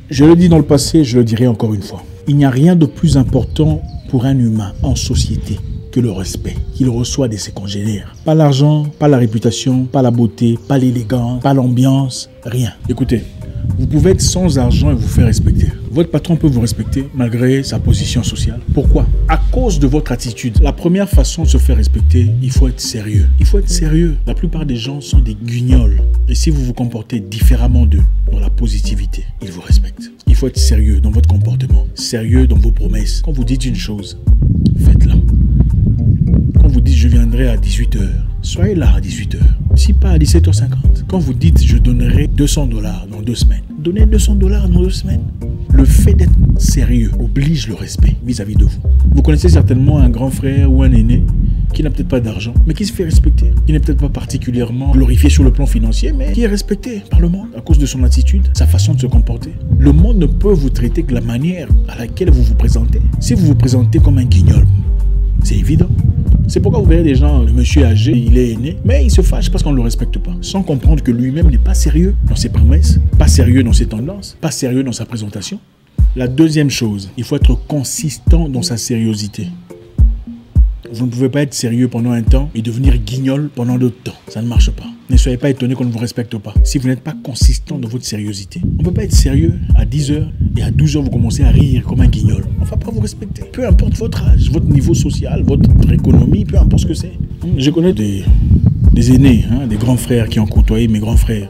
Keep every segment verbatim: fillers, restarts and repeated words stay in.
Je le dis dans le passé, je le dirai encore une fois. Il n'y a rien de plus important pour un humain en société que le respect qu'il reçoit de ses congénères. Pas l'argent, pas la réputation, pas la beauté, pas l'élégance, pas l'ambiance, rien. Écoutez, vous pouvez être sans argent et vous faire respecter. Votre patron peut vous respecter malgré sa position sociale. Pourquoi? À cause de votre attitude. La première façon de se faire respecter, il faut être sérieux. Il faut être sérieux. La plupart des gens sont des guignols. Et si vous vous comportez différemment d'eux, dans la positivité, ils vous respectent. Il faut être sérieux dans votre comportement, sérieux dans vos promesses. Quand vous dites une chose, faites-la. Quand vous dites je viendrai à dix-huit heures, soyez là à dix-huit heures. Si pas à dix-sept heures cinquante. Quand vous dites je donnerai deux cents dollars dans deux semaines, donnez deux cents dollars dans deux semaines. Le fait d'être sérieux oblige le respect vis-à-vis de vous. Vous connaissez certainement un grand frère ou un aîné qui n'a peut-être pas d'argent, mais qui se fait respecter. Qui n'est peut-être pas particulièrement glorifié sur le plan financier, mais qui est respecté par le monde à cause de son attitude, sa façon de se comporter. Le monde ne peut vous traiter que la manière à laquelle vous vous présentez. Si vous vous présentez comme un guignol, c'est évident. C'est pourquoi vous verrez des gens, le monsieur âgé, il est aîné, mais il se fâche parce qu'on ne le respecte pas, sans comprendre que lui-même n'est pas sérieux dans ses promesses, pas sérieux dans ses tendances, pas sérieux dans sa présentation. La deuxième chose, il faut être consistant dans sa sérieuxité. Vous ne pouvez pas être sérieux pendant un temps et devenir guignol pendant d'autres temps. Ça ne marche pas. Ne soyez pas étonné qu'on ne vous respecte pas si vous n'êtes pas consistant dans votre sérieuxité. On ne peut pas être sérieux à dix heures et à douze heures vous commencez à rire comme un guignol. On ne va pas vous respecter. Peu importe votre âge, votre niveau social, votre économie, peu importe ce que c'est. Je connais des, des aînés, hein, des grands frères qui ont côtoyé mes grands frères.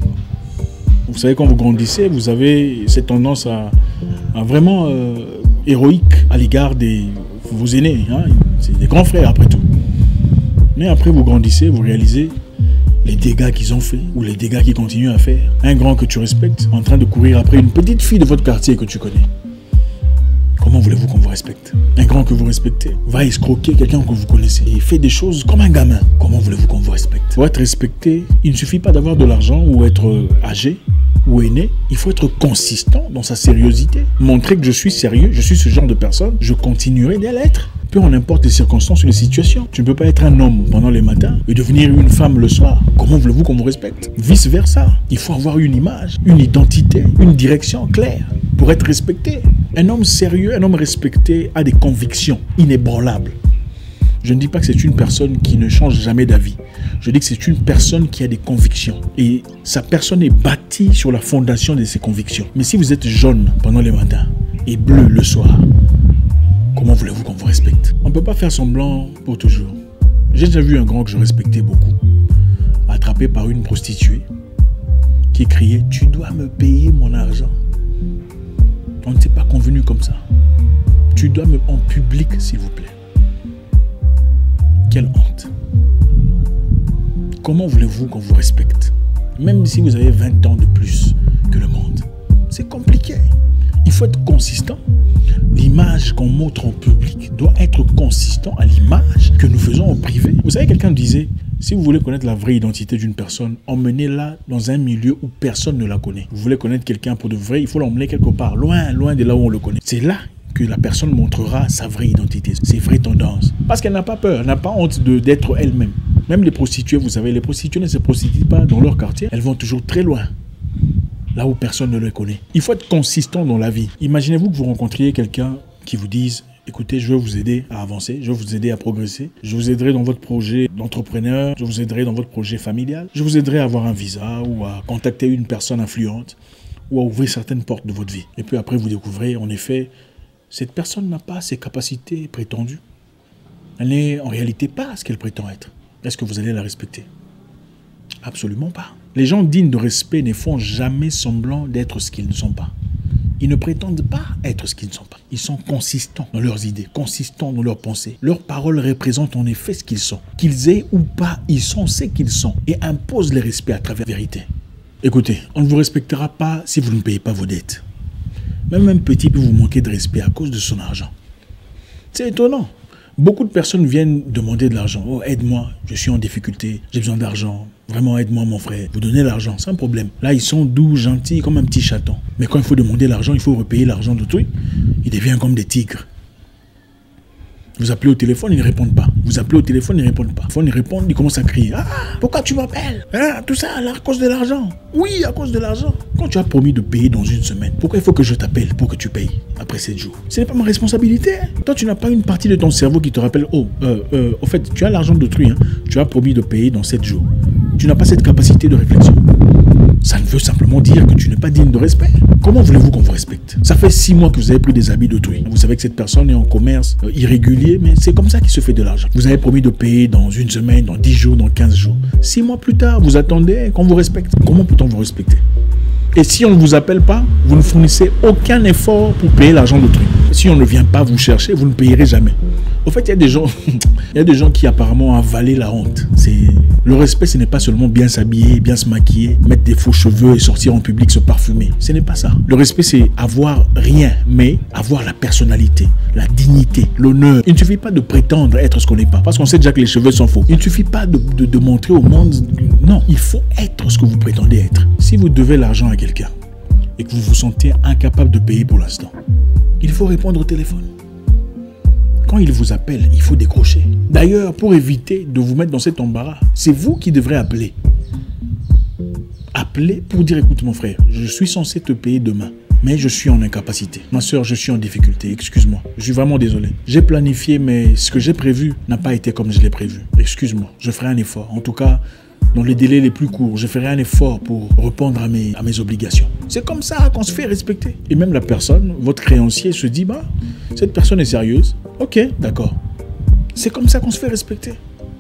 Vous savez, quand vous grandissez, vous avez cette tendance à, à vraiment euh, héroïque à l'égard des vos aînés. Hein, c'est des grands frères après tout. Mais après vous grandissez, vous réalisez les dégâts qu'ils ont fait ou les dégâts qu'ils continuent à faire. Un grand que tu respectes en train de courir après une petite fille de votre quartier que tu connais. Comment voulez-vous qu'on vous respecte? Un grand que vous respectez va escroquer quelqu'un que vous connaissez et fait des choses comme un gamin. Comment voulez-vous qu'on vous respecte? Pour être respecté, il ne suffit pas d'avoir de l'argent ou être âgé ou aîné. Il faut être consistant dans sa sérieuxité. Montrer que je suis sérieux, je suis ce genre de personne, je continuerai d'y l'être. Peu en importe les circonstances ou les situations. Tu ne peux pas être un homme pendant les matins et devenir une femme le soir. Comment voulez-vous qu'on vous respecte? Vice versa. Il faut avoir une image, une identité, une direction claire pour être respecté. Un homme sérieux, un homme respecté a des convictions inébranlables. Je ne dis pas que c'est une personne qui ne change jamais d'avis. Je dis que c'est une personne qui a des convictions. Et sa personne est bâtie sur la fondation de ses convictions. Mais si vous êtes jaune pendant les matins et bleu le soir, comment voulez-vous qu'on vous respecte? On ne peut pas faire semblant pour toujours. J'ai déjà vu un grand que je respectais beaucoup, attrapé par une prostituée qui criait « Tu dois me payer mon argent ». On ne s'est pas convenu comme ça. Tu dois me... En public, s'il vous plaît. Quelle honte. Comment voulez-vous qu'on vous respecte? Même si vous avez vingt ans de plus que le monde. C'est compliqué. Il faut être consistant. L'image qu'on montre en public doit être consistant à l'image que nous faisons en privé. Vous savez, quelqu'un disait, si vous voulez connaître la vraie identité d'une personne, emmenez-la dans un milieu où personne ne la connaît. Vous voulez connaître quelqu'un pour de vrai, il faut l'emmener quelque part, loin, loin de là où on le connaît. C'est là que la personne montrera sa vraie identité, ses vraies tendances. Parce qu'elle n'a pas peur, elle n'a pas honte d'être elle-même. Même les prostituées, vous savez, les prostituées ne se prostituent pas dans leur quartier, elles vont toujours très loin. Là où personne ne le connaît. Il faut être consistant dans la vie. Imaginez-vous que vous rencontriez quelqu'un qui vous dise « Écoutez, je vais vous aider à avancer, je vais vous aider à progresser, je vous aiderai dans votre projet d'entrepreneur, je vous aiderai dans votre projet familial, je vous aiderai à avoir un visa ou à contacter une personne influente ou à ouvrir certaines portes de votre vie. » Et puis après, vous découvrez, en effet, cette personne n'a pas ses capacités prétendues. Elle n'est en réalité pas ce qu'elle prétend être. Est-ce que vous allez la respecter? Absolument pas. Les gens dignes de respect ne font jamais semblant d'être ce qu'ils ne sont pas. Ils ne prétendent pas être ce qu'ils ne sont pas. Ils sont consistants dans leurs idées, consistants dans leurs pensées. Leurs paroles représentent en effet ce qu'ils sont. Qu'ils aient ou pas, ils sont ce qu'ils sont et imposent le respect à travers la vérité. Écoutez, on ne vous respectera pas si vous ne payez pas vos dettes. Même un petit peut vous manquer de respect à cause de son argent. C'est étonnant. Beaucoup de personnes viennent demander de l'argent. « Oh, aide-moi, je suis en difficulté, j'ai besoin d'argent. Vraiment, aide-moi, mon frère. » Vous donnez l'argent, sans problème. Là, ils sont doux, gentils, comme un petit chaton. Mais quand il faut demander l'argent, il faut repayer l'argent d'autrui. Ils deviennent comme des tigres. Vous appelez au téléphone, ils ne répondent pas. Vous appelez au téléphone, ils ne répondent pas. Au téléphone, ils répondent, ils commencent à crier. Ah, pourquoi tu m'appelles? Hein, tout ça à cause de l'argent. Oui, à cause de l'argent. Quand tu as promis de payer dans une semaine, pourquoi il faut que je t'appelle pour que tu payes après sept jours? Ce n'est pas ma responsabilité. Toi, tu n'as pas une partie de ton cerveau qui te rappelle, oh, euh, euh, au fait, tu as l'argent d'autrui, hein. Tu as promis de payer dans sept jours. Tu n'as pas cette capacité de réflexion. Ça ne veut simplement dire que tu n'es pas digne de respect. Comment voulez-vous qu'on vous respecte? Ça fait six mois que vous avez pris des habits d'autrui. Vous savez que cette personne est en commerce euh, irrégulier, mais c'est comme ça qu'il se fait de l'argent. Vous avez promis de payer dans une semaine, dans dix jours, dans quinze jours. Six mois plus tard, vous attendez qu'on vous respecte. Comment peut-on vous respecter? Et si on ne vous appelle pas, vous ne fournissez aucun effort pour payer l'argent d'autrui. Si on ne vient pas vous chercher, vous ne payerez jamais. Au fait, il y a des gens, il y a des gens qui apparemment ont avalé la honte. C'est le respect, ce n'est pas seulement bien s'habiller, bien se maquiller, mettre des faux cheveux et sortir en public se parfumer. Ce n'est pas ça. Le respect, c'est avoir rien, mais avoir la personnalité, la dignité, l'honneur. Il ne suffit pas de prétendre être ce qu'on n'est pas, parce qu'on sait déjà que les cheveux sont faux. Il ne suffit pas de, de, de montrer au monde. Non, il faut être ce que vous prétendez être. Si vous devez l'argent à quelqu'un et que vous vous sentez incapable de payer pour l'instant, il faut répondre au téléphone. Quand il vous appelle, il faut décrocher. D'ailleurs, pour éviter de vous mettre dans cet embarras, c'est vous qui devrez appeler. Appelez pour dire, écoute mon frère, je suis censé te payer demain, mais je suis en incapacité. Ma soeur, je suis en difficulté, excuse-moi. Je suis vraiment désolé. J'ai planifié, mais ce que j'ai prévu n'a pas été comme je l'ai prévu. Excuse-moi, je ferai un effort. En tout cas, dans les délais les plus courts, je ferai un effort pour répondre à mes, à mes obligations. C'est comme ça qu'on se fait respecter. Et même la personne, votre créancier se dit, bah, cette personne est sérieuse. Ok, d'accord. C'est comme ça qu'on se fait respecter.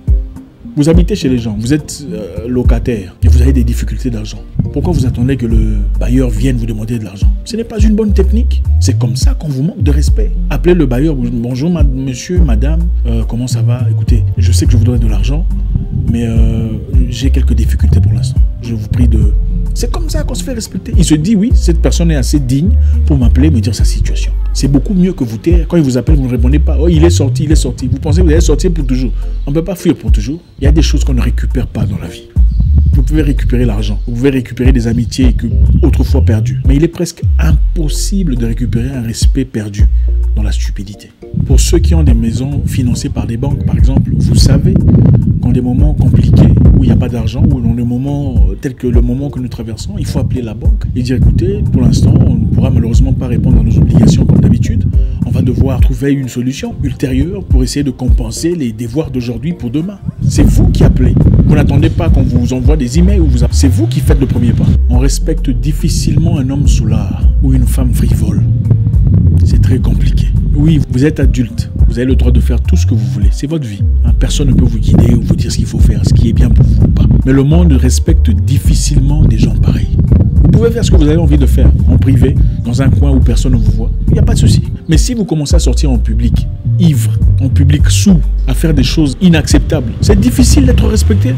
Vous habitez chez les gens, vous êtes euh, locataire et vous avez des difficultés d'argent. Pourquoi vous attendez que le bailleur vienne vous demander de l'argent? Ce n'est pas une bonne technique. C'est comme ça qu'on vous manque de respect. Appelez le bailleur, bonjour ma, monsieur, madame, euh, comment ça va? Écoutez, je sais que je vous dois de l'argent, mais euh, j'ai quelques difficultés pour l'instant. Je vous prie de... C'est comme ça qu'on se fait respecter. Il se dit, oui, cette personne est assez digne pour m'appeler, me dire sa situation. C'est beaucoup mieux que vous taire. Quand il vous appelle, vous ne répondez pas. Oh, il est sorti, il est sorti. Vous pensez que vous allez sortir pour toujours. On ne peut pas fuir pour toujours. Il y a des choses qu'on ne récupère pas dans la vie. Vous pouvez récupérer l'argent. Vous pouvez récupérer des amitiés que autrefois perdues. Mais il est presque impossible de récupérer un respect perdu dans la stupidité. Pour ceux qui ont des maisons financées par des banques, par exemple, vous savez qu'en des moments compliqués, où il n'y a pas d'argent, ou dans des moments tels que le moment que nous traversons, il faut appeler la banque et dire, écoutez, pour l'instant, on ne pourra malheureusement pas répondre à nos obligations comme d'habitude. On va devoir trouver une solution ultérieure pour essayer de compenser les devoirs d'aujourd'hui pour demain. C'est vous qui appelez. Vous n'attendez pas qu'on vous envoie des emails ou vous appelez. C'est vous qui faites le premier pas. On respecte difficilement un homme soulard ou une femme frivole. C'est très compliqué. Oui, vous êtes adulte. Vous avez le droit de faire tout ce que vous voulez. C'est votre vie. Hein, personne ne peut vous guider ou vous dire ce qu'il faut faire, ce qui est bien pour vous ou pas. Mais le monde respecte difficilement des gens pareils. Vous pouvez faire ce que vous avez envie de faire, en privé, dans un coin où personne ne vous voit. Il n'y a pas de souci. Mais si vous commencez à sortir en public, ivre, en public sous, à faire des choses inacceptables, c'est difficile d'être respecté.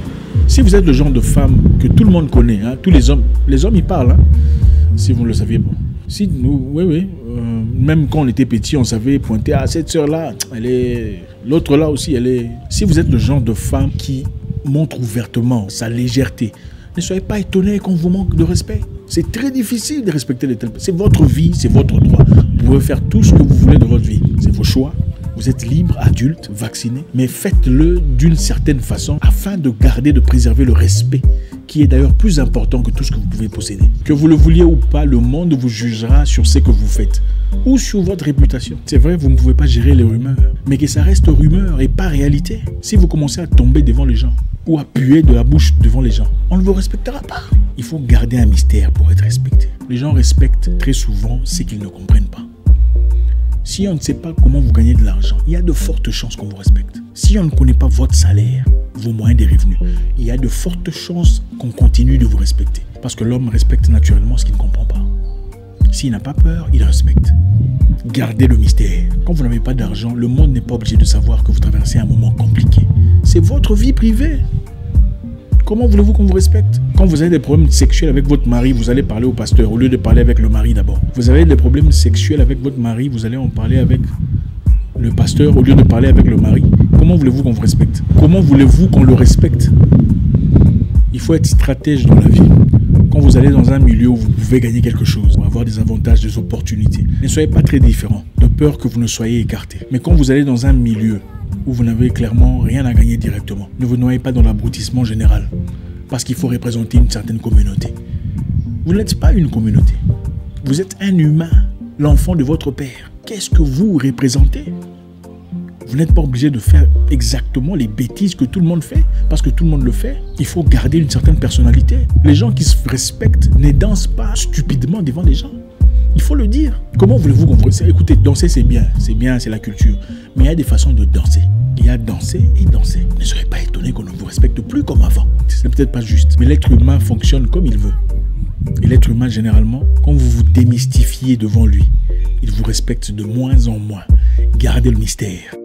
Si vous êtes le genre de femme que tout le monde connaît, hein, tous les hommes, les hommes ils parlent, hein, si vous ne le saviez pas. Si nous, oui, oui, euh, même quand on était petit, on savait pointer à cette sœur-là, elle est, l'autre là aussi, elle est. Si vous êtes le genre de femme qui montre ouvertement sa légèreté, ne soyez pas étonné qu'on vous manque de respect. C'est très difficile de respecter les tels. C'est votre vie, c'est votre droit. Vous pouvez faire tout ce que vous voulez de votre vie. C'est vos choix. Vous êtes libre, adulte, vacciné, mais faites-le d'une certaine façon afin de garder, de préserver le respect, qui est d'ailleurs plus important que tout ce que vous pouvez posséder. Que vous le vouliez ou pas, le monde vous jugera sur ce que vous faites ou sur votre réputation. C'est vrai, vous ne pouvez pas gérer les rumeurs, mais que ça reste rumeur et pas réalité. Si vous commencez à tomber devant les gens ou à puer de la bouche devant les gens, on ne vous respectera pas. Il faut garder un mystère pour être respecté. Les gens respectent très souvent ce qu'ils ne comprennent pas. Si on ne sait pas comment vous gagnez de l'argent, il y a de fortes chances qu'on vous respecte. Si on ne connaît pas votre salaire, vos moyens de revenus, il y a de fortes chances qu'on continue de vous respecter. Parce que l'homme respecte naturellement ce qu'il ne comprend pas. S'il n'a pas peur, il respecte. Gardez le mystère. Quand vous n'avez pas d'argent, le monde n'est pas obligé de savoir que vous traversez un moment compliqué. C'est votre vie privée. Comment voulez-vous qu'on vous respecte? Quand vous avez des problèmes sexuels avec votre mari, vous allez parler au pasteur au lieu de parler avec le mari d'abord. Vous avez des problèmes sexuels avec votre mari, vous allez en parler avec le pasteur au lieu de parler avec le mari. Comment voulez-vous qu'on vous respecte? Comment voulez-vous qu'on le respecte? Il faut être stratège dans la vie. Quand vous allez dans un milieu où vous pouvez gagner quelque chose, ou avoir des avantages, des opportunités, ne soyez pas très différents, de peur que vous ne soyez écarté. Mais quand vous allez dans un milieu où vous n'avez clairement rien à gagner directement, ne vous noyez pas dans l'abrutissement général, parce qu'il faut représenter une certaine communauté. Vous n'êtes pas une communauté. Vous êtes un humain, l'enfant de votre père. Qu'est-ce que vous représentez? Vous n'êtes pas obligé de faire exactement les bêtises que tout le monde fait, parce que tout le monde le fait. Il faut garder une certaine personnalité. Les gens qui se respectent ne dansent pas stupidement devant les gens. Il faut le dire. Comment voulez-vous qu'on... Écoutez, danser c'est bien, c'est bien, c'est la culture. Mais il y a des façons de danser. Il y a danser et danser. Ne soyez pas étonnés qu'on ne vous respecte plus comme avant. C'est peut-être pas juste. Mais l'être humain fonctionne comme il veut. Et l'être humain, généralement, quand vous vous démystifiez devant lui, il vous respecte de moins en moins. Gardez le mystère.